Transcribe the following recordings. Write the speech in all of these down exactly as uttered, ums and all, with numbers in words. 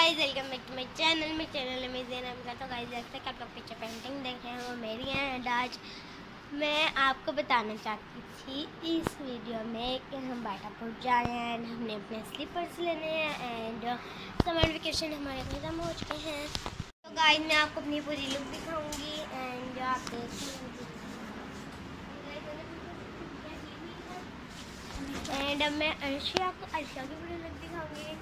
Guys, welcome back to my channel में channel में ज़ेनब का। तो गाइस जैसे कि आप लोग पीछे पेंटिंग देख रहे हैं वो मेरी है। एंड आज मैं आपको बताना चाहती थी इस वीडियो में कि हम बाटापुर जा रहे हैं एंड हमने अपने स्लीपर्स लेने हैं एंड समर वेकेशन हमारे ख़त्म हो चुके हैं। तो गाइस मैं आपको अपनी पूरी लुक दिखाऊंगी एंड आप देखिए। एंड अब मैं अर्शिया को अर्शिया की पूरी लुक दिखाऊंगी।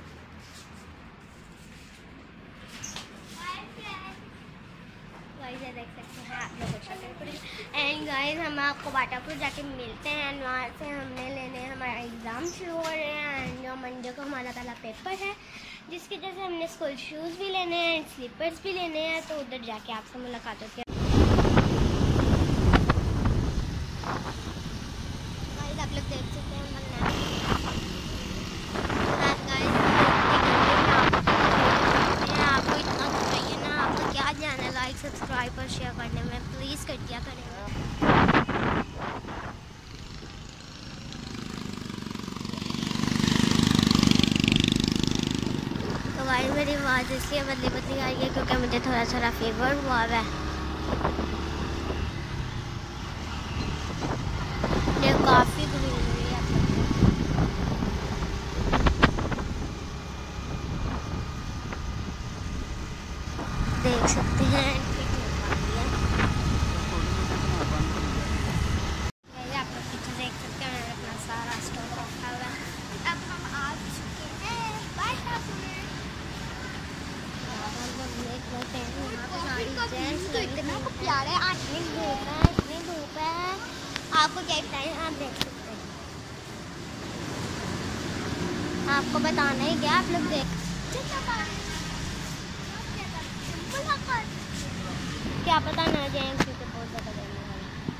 देख सकते हैं आप लोग। एंड गाइस हम आपको बाटापुर जाके मिलते हैं एंड वहाँ से हमने लेने हमारा एग्ज़ाम शुरू हो रहे हैं एंड मंडे को हमारा पहला पेपर है, जिसकी वजह से हमने स्कूल शूज़ भी लेने हैं एंड स्लीपर्स भी लेने हैं। तो उधर जाके आपसे मुलाकात होती है। गाइस आप लोग देख सकते हैं जाना लाइक सब्सक्राइब और शेयर करने में प्लीज़ कर दिया करेगा। तो गाइस मेरी आवाज़ इसलिए बदली बदली आई है क्योंकि मुझे थोड़ा थोड़ा फीवर हुआ है। ये काफ़ी ग्रीनरी है, देख सकते हैं। तो इतना प्यारा है, आज इतनी धूप है इतनी धूप है आपको क्या बताएं। आप देख सकते हैं, आपको बताना ही क्या, आप लोग देख क्या पता ना जाए क्योंकि बहुत ज़्यादा गर्मी है।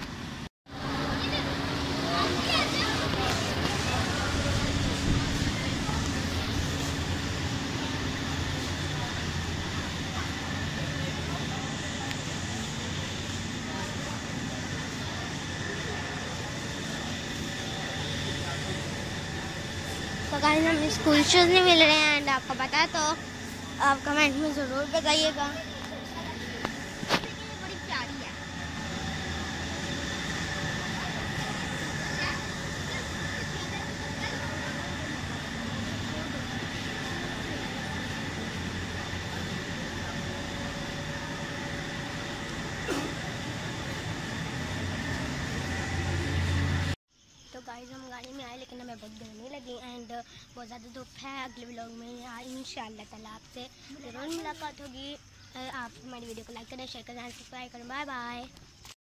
तो गाइस हमें स्कूल शूज़ नहीं मिल रहे हैं एंड आपको पता है तो आप कमेंट में ज़रूर बताइएगा। बड़ी प्यारी है। तो गाइस हम गाड़ी में आए लेकिन हमें बहुत गर्मी लगी एंड बहुत ज़्यादा धूप है। अगले व्लॉग में इंशाल्लाह ताला आपसे ज़रूर मुलाकात होगी। आप हमारी वीडियो को लाइक करें, शेयर करें, सब्सक्राइब करें। Bye bye.